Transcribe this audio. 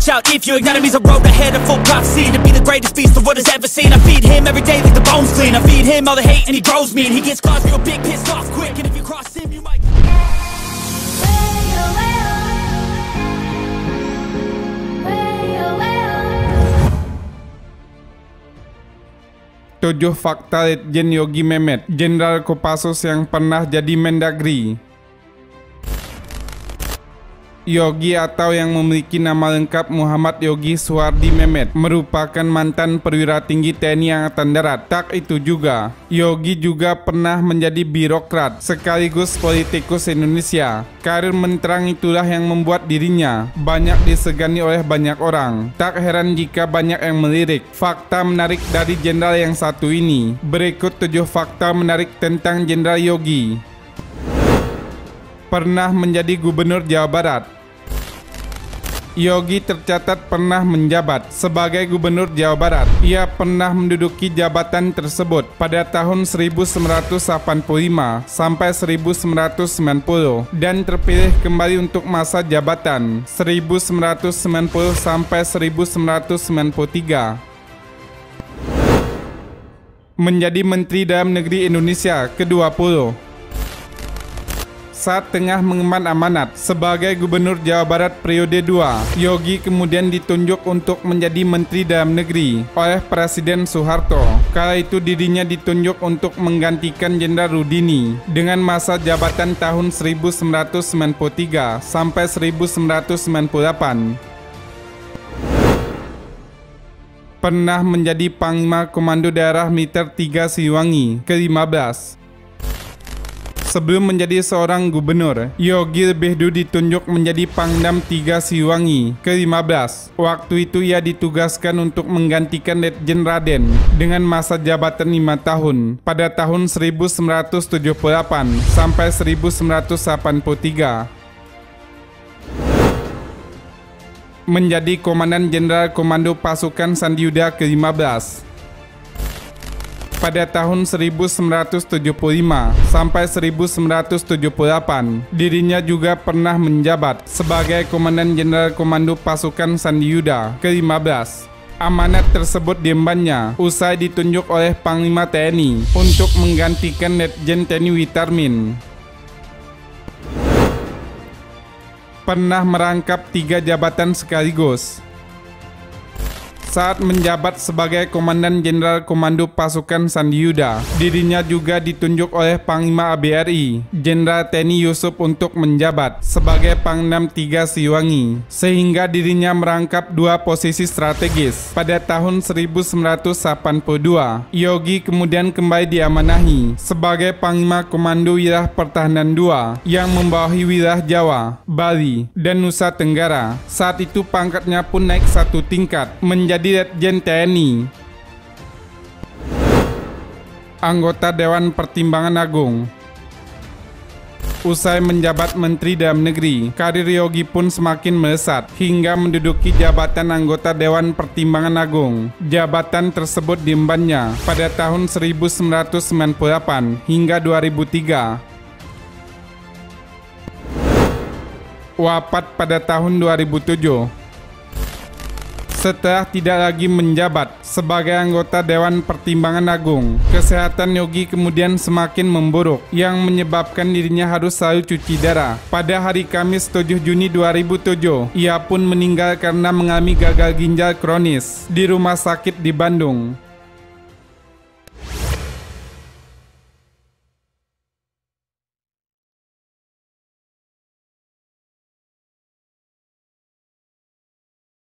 watch out if your enemy's a road ahead of full prophecy to be the greatest beast the world has ever seen. I feed him every day like the bones clean. I feed him all the hate and he grows me, and he gets claws real big, pissed off quick, and if you cross him you might... 7 fakta Letjen Yogi Mehmet, Jenderal Kopassus yang pernah jadi Mendagri. Yogi atau yang memiliki nama lengkap Muhammad Yogi Suhardi Mehmet merupakan mantan perwira tinggi TNI Angkatan Darat. Tak itu juga, Yogi juga pernah menjadi birokrat sekaligus politikus Indonesia. Karir menterang itulah yang membuat dirinya banyak disegani oleh banyak orang. Tak heran jika banyak yang melirik. Fakta menarik dari jenderal yang satu ini. Berikut 7 fakta menarik tentang Jenderal Yogi. Pernah menjadi Gubernur Jawa Barat. Yogi tercatat pernah menjabat sebagai Gubernur Jawa Barat. Ia pernah menduduki jabatan tersebut pada tahun 1985 sampai 1990 dan terpilih kembali untuk masa jabatan 1990 sampai 1993. Menjadi Menteri Dalam Negeri Indonesia ke-20. Saat tengah mengemban amanat sebagai Gubernur Jawa Barat periode 2, Yogi kemudian ditunjuk untuk menjadi Menteri Dalam Negeri oleh Presiden Soeharto. Kala itu dirinya ditunjuk untuk menggantikan Jenderal Rudini dengan masa jabatan tahun 1993 sampai 1998. Pernah menjadi Panglima Komando Daerah Militer 3 Siliwangi ke-15. Sebelum menjadi seorang gubernur, Yogi lebih dulu ditunjuk menjadi Pangdam 3 Siliwangi ke-15. Waktu itu ia ditugaskan untuk menggantikan Letjen Raden dengan masa jabatan 5 tahun pada tahun 1978 sampai 1983. Menjadi Komandan Jenderal Komando Pasukan Sandiuda ke-15. Pada tahun 1975 sampai 1978, dirinya juga pernah menjabat sebagai Komandan Jenderal Komando Pasukan Sandiuda ke-15. Amanat tersebut diembannya usai ditunjuk oleh Panglima TNI untuk menggantikan Letjen TNI Witarmin. Pernah merangkap 3 jabatan sekaligus. Saat menjabat sebagai Komandan Jenderal Komando Pasukan Sandiuda, dirinya juga ditunjuk oleh Panglima ABRI, Jenderal TNI Yusuf untuk menjabat sebagai Pangdam 3 Siliwangi, sehingga dirinya merangkap 2 posisi strategis. Pada tahun 1982, Yogi kemudian kembali diamanahi sebagai Panglima Komando Wilayah Pertahanan 2 yang membawahi wilayah Jawa, Bali, dan Nusa Tenggara. Saat itu pangkatnya pun naik 1 tingkat menjadi Letjen TNI. Anggota Dewan Pertimbangan Agung. Usai menjabat Menteri Dalam Negeri, karir Yogi pun semakin melesat hingga menduduki jabatan anggota Dewan Pertimbangan Agung. Jabatan tersebut diembannya pada tahun 1998 hingga 2003. Wafat pada tahun 2007. Setelah tidak lagi menjabat sebagai anggota Dewan Pertimbangan Agung, kesehatan Yogi kemudian semakin memburuk yang menyebabkan dirinya harus selalu cuci darah. Pada hari Kamis 7 Juni 2007, ia pun meninggal karena mengalami gagal ginjal kronis di rumah sakit di Bandung.